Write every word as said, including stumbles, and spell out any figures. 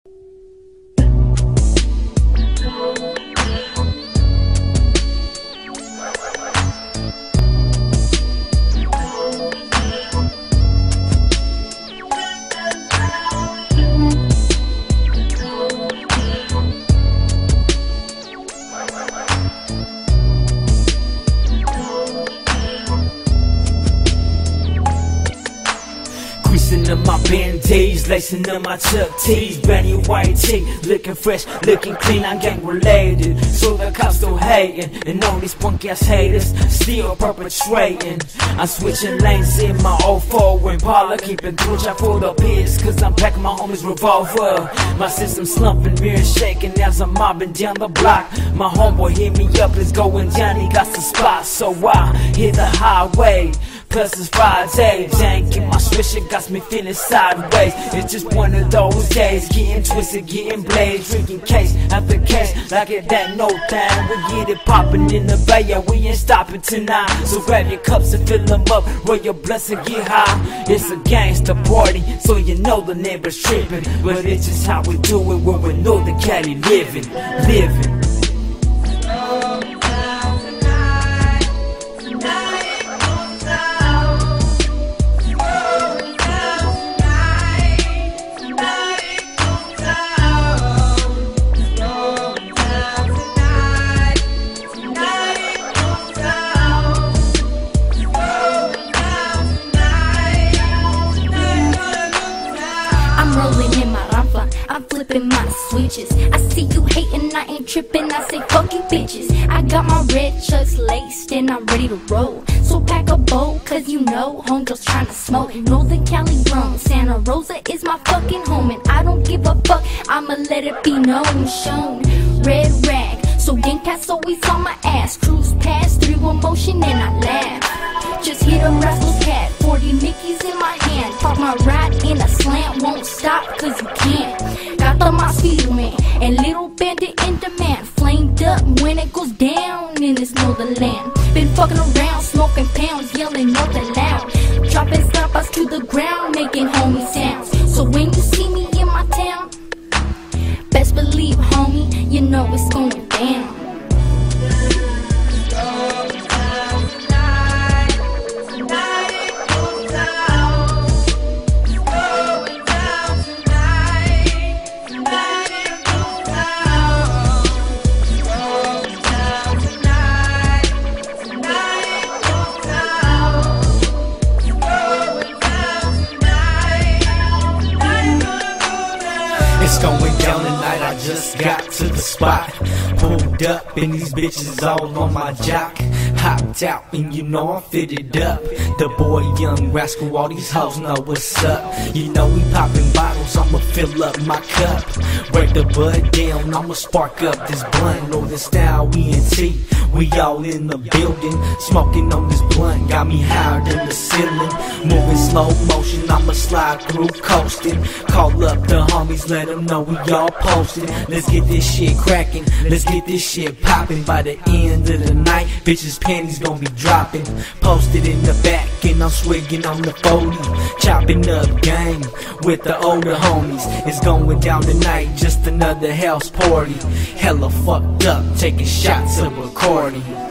Creasing up my band-aids, lacing up my Chuck T's, brand new white tee, looking fresh, looking clean, I'm gang related. So the cops still hating, and all these punk ass haters still perpetrating. I'm switching lanes in my oh four Impala, keeping twitch out for the pigs, cause I'm packing my homie's revolver. My system slumping, mirror shaking as I'm mobbing down the block. My homeboy hit me up, it's going down, he got some spots, so I hit the highway. Plus it's Friday, jank in my swisher got me feeling sideways. It's just one of those days, getting twisted, getting blazed, drinking case after case, like it that no thing. We get it popping in the bay, yeah, we ain't stopping tonight. So grab your cups and fill them up, roll your blunts and get high. It's a gangsta party, so you know the neighbors tripping, but it's just how we do it when we know the Cali living, living. I'm flipping my switches. I see you hating, I ain't tripping. I say fuck you bitches. I got my red chucks laced and I'm ready to roll. So pack a bowl, cause you know homegirls trying to smoke. Northern Cali grown, Santa Rosa is my fucking home, and I don't give a fuck, I'ma let it be known, shown. Red rag, so gang cats always on my ass. Cruise past through emotion and I laugh. Just hit a rascal's cat, forty Mickeys in my hand. Park my ride in a slant, won't stop cause you can't. Got the Mosquito Man and Little Bandit in demand. Flamed up when it goes down in this northern land. Been fucking around, smoking pounds, yelling nothing loud. Dropping snappers to the ground, making homie sounds. So when you see me in my town, best believe homie, you know it's going down. It's going down tonight, I just got to the spot. Pulled up and these bitches all on my jock. Hopped out and you know I'm fitted up. The boy Young Rascal, all these hoes know what's up. You know we popping bottles, I'ma fill up my cup. Break the bud down, I'ma spark up this blunt. Northern style, we in T, we all in the building. Smoking on this blunt, got me higher than the ceiling. Moving slow motion, I'ma slide through coasting. Call up the homies, let them know we all posted. Let's get this shit cracking, let's get this shit popping. By the end of the night, bitches panties gon' be dropping. Posted in the back and I'm swigging on the forty. Chopping up game with the older homies. It's going down tonight, just another house party. Hella fucked up, taking shots of Bacardi.